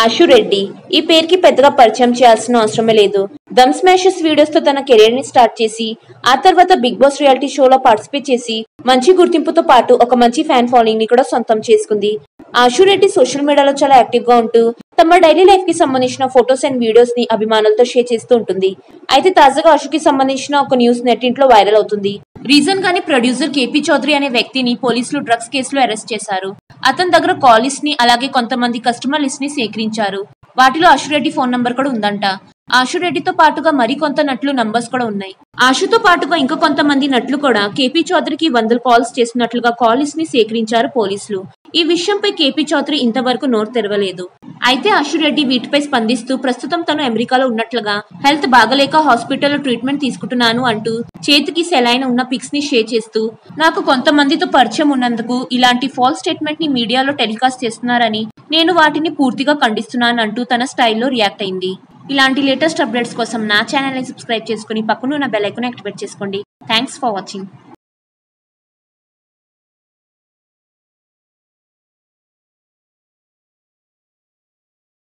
ఆశు రెడ్డి ఈ పేరుకి పెద్దగా పరిచయం చేయాల్సిన అవసరమే లేదు. దమ్ స్మాషెస్ వీడియోస్ తో తన కెరీర్ ని స్టార్ట్ చేసి ఆ తర్వాత బిగ్ బాస్ రియాలిటీ షోలో పార్టిసిపేట్ చేసి మంచి గుర్తింపుతో పాటు ఒక మంచి ఫ్యాన్ ఫాలోయింగ్ ని కూడా సొంతం చేసుకుంది. ఆశు రెడ్డి సోషల్ మీడియాలో చాలా యాక్టివ్ గా ఉంటూ తమ డైలీ లైఫ్ కి సంబంధించిన ఫొటోస్ అండ్ వీడియోస్ ని అభిమానులతో షేర్ చేస్తూ ఉంటుంది. అయితే తాజాగా ఆశుకి సంబంధించిన ఒక న్యూస్ నెట్టింట్లో వైరల్ అవుతుంది. రీజన్ గానీ ప్రొడ్యూసర్ కేపీ చౌదరి అనే వ్యక్తిని పోలీసులు డ్రగ్స్ కేసులో అరెస్ట్ చేశారు. అతని దగ్గర కాల్ లిస్ట్ ని అలాగే కొంతమంది కస్టమర్ లిస్ట్ ని సేకరించారు. వాటిలో ఆశు రెడ్డి ఫోన్ నంబర్ కూడా ఉందంట. ఆశు రెడ్డితో పాటుగా మరికొంత నటులు నంబర్స్ కూడా ఉన్నాయి. ఆశుతో పాటుగా ఇంకా కొంతమంది నటులు కూడా కేపీ చౌదరికి 100 కాల్స్ చేసినట్లుగా కాల్ లిస్ట్ ని సేకరించారు పోలీసులు. ఈ విషయంపై కేపీ చౌదరి ఇంతవరకు నోరు తెరవలేదు. అయితే ఆశు రెడ్డి వీటిపై స్పందిస్తూ ప్రస్తుతం తను అమెరికాలో ఉన్నట్లుగా, హెల్త్ బాగలేక హాస్పిటల్లో ట్రీట్మెంట్ తీసుకుంటున్నాను అంటూ చేతికి సెలైన్ ఉన్న పిక్స్ ని షేర్ చేస్తూ నాకు కొంతమందితో పరిచయం ఉన్నందుకు ఇలాంటి ఫాల్స్ స్టేట్మెంట్ ని మీడియాలో టెలికాస్ట్ చేస్తున్నారని నేను వాటిని పూర్తిగా ఖండిస్తున్నాను అంటూ తన స్టైల్లో రియాక్ట్ అయింది. ఇలాంటి లేటెస్ట్ అప్డేట్స్ కోసం నా ఛానల్ ని సబ్స్క్రైబ్ చేసుకుని పక్కనున్న బెల్ ఐకాన్ యాక్టివేట్ చేసుకోండి. Thanks for watching.